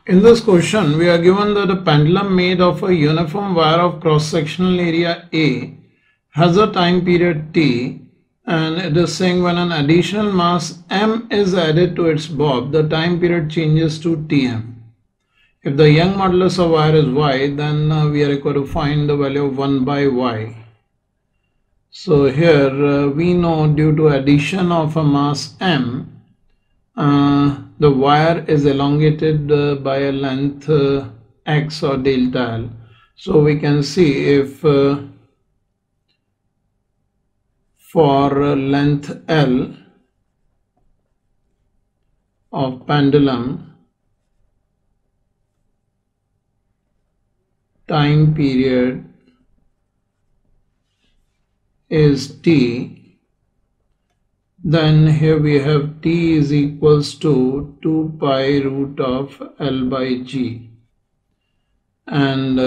In this question, we are given that a pendulum made of a uniform wire of cross-sectional area A has a time period T, and it is saying when an additional mass M is added to its bob, the time period changes to Tm. If the Young modulus of wire is Y, then we are required to find the value of 1 by Y. So here we know due to addition of a mass M, the wire is elongated by a length x or delta L. So we can see if for length L of pendulum, time period is T, then here we have T is equals to 2 pi root of L by G, and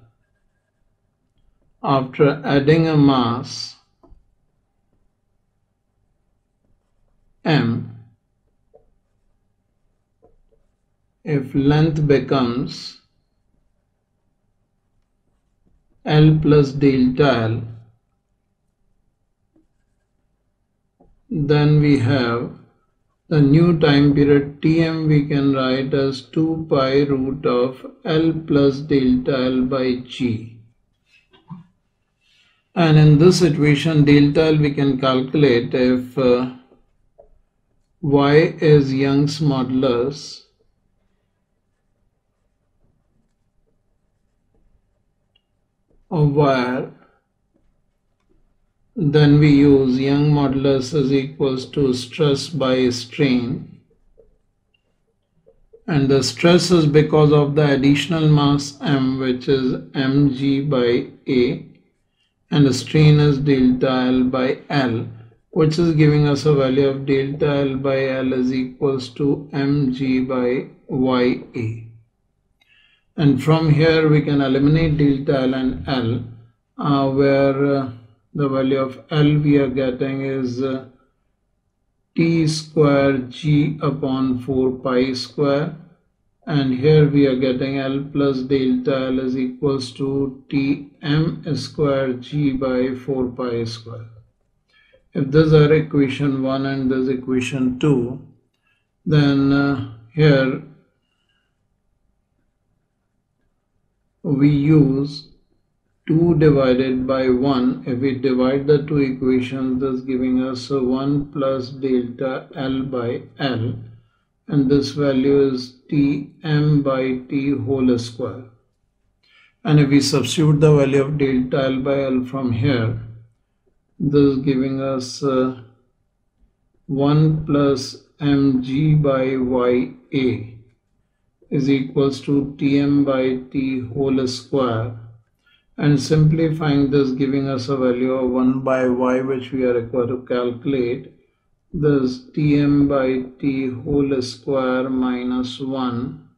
after adding a mass M, if length becomes L plus delta L, then we have the new time period Tm we can write as 2 pi root of L plus delta L by G. And in this situation, delta L we can calculate if Y is Young's modulus of wire, then we use Young modulus is equals to stress by strain, and the stress is because of the additional mass M, which is mg by A, and the strain is delta L by L, which is giving us a value of delta L by L is equals to mg by YA. And from here we can eliminate delta L and L, where the value of L we are getting is T square G upon 4 pi square, and here we are getting L plus delta L is equals to Tm square G by 4 pi square. If this is equation 1 and this is equation 2, then here we use 2 divided by 1. If we divide the two equations, this giving us 1 plus delta L by L, and this value is Tm by T whole square. And if we substitute the value of delta L by L from here, this is giving us 1 plus mg by Ya is equals to Tm by T whole square. And simplifying this, giving us a value of 1 by Y, which we are required to calculate. This Tm by T whole square minus 1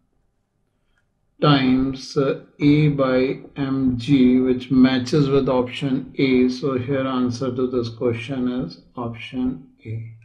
times A by mg, which matches with option A. So here answer to this question is option A.